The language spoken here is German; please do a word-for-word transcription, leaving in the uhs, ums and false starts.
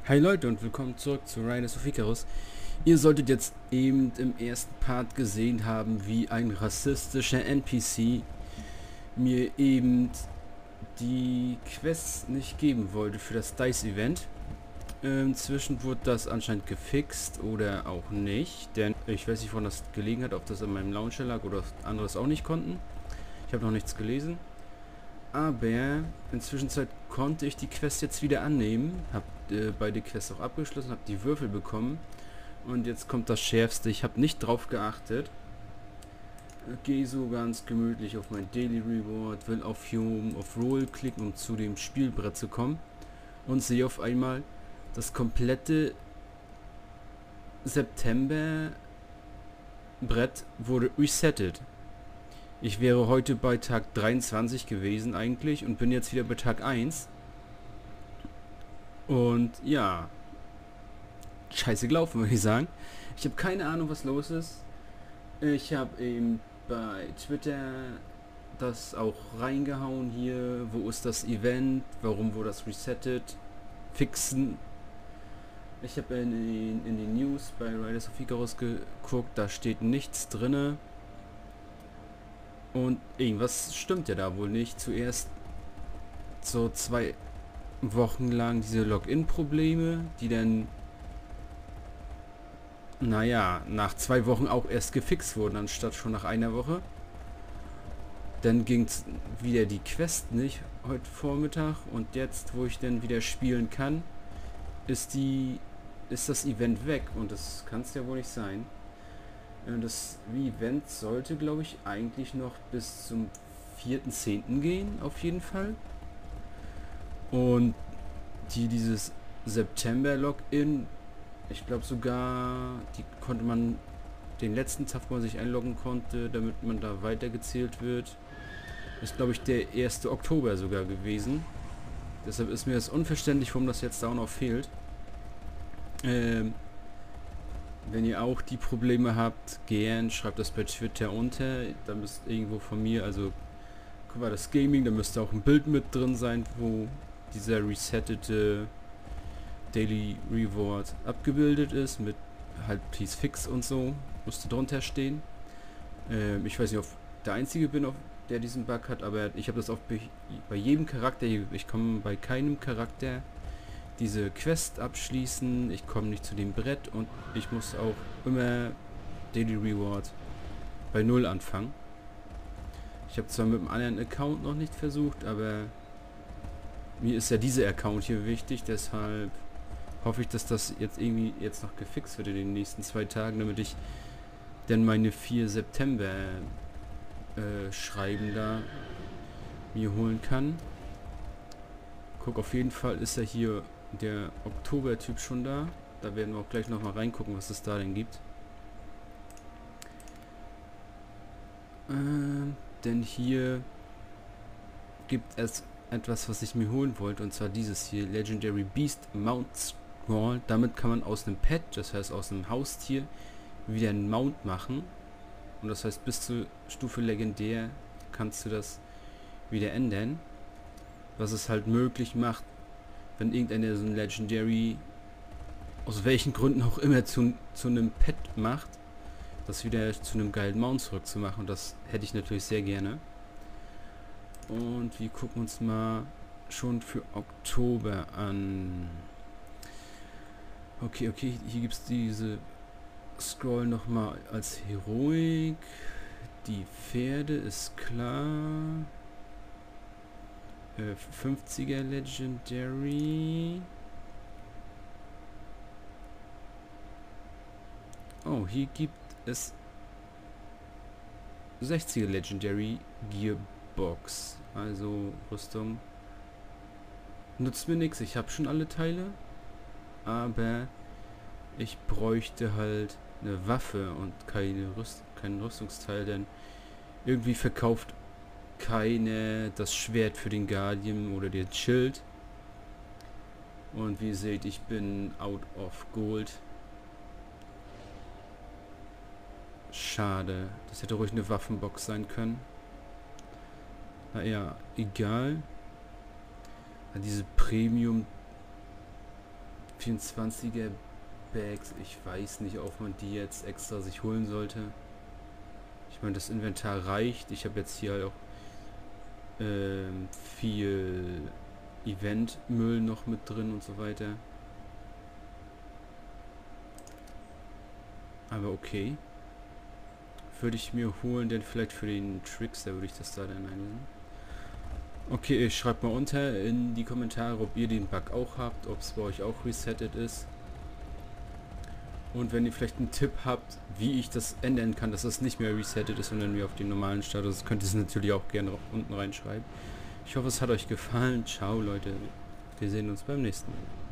Hi Leute und willkommen zurück zu Riders of Icarus. Ihr solltet jetzt eben im ersten Part gesehen haben, wie ein rassistischer N P C mir eben die Quests nicht geben wollte für das Dice-Event. Inzwischen wurde das anscheinend gefixt oder auch nicht, denn ich weiß nicht, woran das gelegen hat, ob das in meinem Launcher lag oder andere es auch nicht konnten. Ich habe noch nichts gelesen. Aber inzwischen konnte ich die Quest jetzt wieder annehmen, habe äh, beide Quests auch abgeschlossen, habe die Würfel bekommen und jetzt kommt das Schärfste. Ich habe nicht drauf geachtet. Gehe so ganz gemütlich auf mein Daily Reward, will auf Home, auf Roll klicken, um zu dem Spielbrett zu kommen und sehe auf einmal, das komplette September Brett wurde resettet. Ich wäre heute bei Tag dreiundzwanzig gewesen eigentlich und bin jetzt wieder bei Tag eins. Und ja, scheiße gelaufen, würde ich sagen. Ich habe keine Ahnung, was los ist. Ich habe eben bei Twitter das auch reingehauen hier. Wo ist das Event? Warum wurde das resettet? Fixen. Ich habe in, in, in den News bei Riders of Icarus geguckt, da steht nichts drinne. Und irgendwas stimmt ja da wohl nicht. Zuerst so zwei Wochen lang diese Login-Probleme, die dann, naja, nach zwei Wochen auch erst gefixt wurden, anstatt schon nach einer Woche. Dann ging es wieder die Quest nicht heute Vormittag und jetzt, wo ich dann wieder spielen kann, ist die ist das Event weg und das kann es ja wohl nicht sein. Das Event sollte, glaube ich, eigentlich noch bis zum vierten zehnten gehen, auf jeden Fall. Und die dieses September-Login, ich glaube sogar, die konnte man den letzten Tag, wo man sich einloggen konnte, damit man da weitergezählt wird, ist, glaube ich, der erste Oktober sogar gewesen. Deshalb ist mir das unverständlich, warum das jetzt da auch noch fehlt. Ähm, Wenn ihr auch die Probleme habt, gern schreibt das bei Twitter unter. Da müsst irgendwo von mir, also guck mal, das Gaming, da müsste auch ein Bild mit drin sein, wo dieser resettete Daily Reward abgebildet ist, mit halt Please Fix und so, musste drunter stehen. Ähm, ich weiß nicht, ob der Einzige bin, auf der diesen Bug hat, aber ich habe das auch bei, bei jedem Charakter, ich komme bei keinem Charakter diese Quest abschließen, ich komme nicht zu dem Brett und ich muss auch immer Daily Reward bei Null anfangen. Ich habe zwar mit einem anderen Account noch nicht versucht, aber mir ist ja dieser Account hier wichtig, deshalb hoffe ich, dass das jetzt irgendwie jetzt noch gefixt wird in den nächsten zwei Tagen, damit ich dann meine vier September äh, Schreiben da mir holen kann. Guck, auf jeden Fall ist er hier der Oktober-Typ schon da. Da werden wir auch gleich nochmal reingucken, was es da denn gibt. Ähm, denn hier gibt es etwas, was ich mir holen wollte, und zwar dieses hier, Legendary Beast Mount Scroll. Damit kann man aus einem Pet, das heißt aus einem Haustier, wieder einen Mount machen. Und das heißt, bis zur Stufe Legendär kannst du das wieder ändern. Was es halt möglich macht, wenn irgendeiner so ein Legendary, aus welchen Gründen auch immer, zu, zu einem Pet macht, das wieder zu einem geilen Mount zurückzumachen. Und das hätte ich natürlich sehr gerne. Und wir gucken uns mal schon für Oktober an. Okay, okay, hier gibt es diese Scroll nochmal als Heroik. Die Pferde ist klar. fünfziger Legendary. Oh, hier gibt es sechziger Legendary Gearbox. Also Rüstung. Nutzt mir nichts, ich habe schon alle Teile. Aber ich bräuchte halt eine Waffe und keine Rüst kein Rüstungsteil, denn irgendwie verkauft keine das Schwert für den Guardian oder den Schild. Und wie ihr seht, ich bin out of gold. Schade. Das hätte ruhig eine Waffenbox sein können. Naja, egal. Diese Premium vierundzwanziger Bags, ich weiß nicht, ob man die jetzt extra sich holen sollte. Ich meine, das Inventar reicht. Ich habe jetzt hier halt auch ähm, viel Eventmüll noch mit drin und so weiter. Aber okay. Würde ich mir holen, denn vielleicht für den Trickster würde ich das da dann einsetzen. Okay, schreibt mal unter in die Kommentare, ob ihr den Bug auch habt, ob es bei euch auch resettet ist. Und wenn ihr vielleicht einen Tipp habt, wie ich das ändern kann, dass das nicht mehr resettet ist, sondern wir auf den normalen Status, könnt ihr es natürlich auch gerne unten reinschreiben. Ich hoffe, es hat euch gefallen. Ciao Leute, wir sehen uns beim nächsten Mal.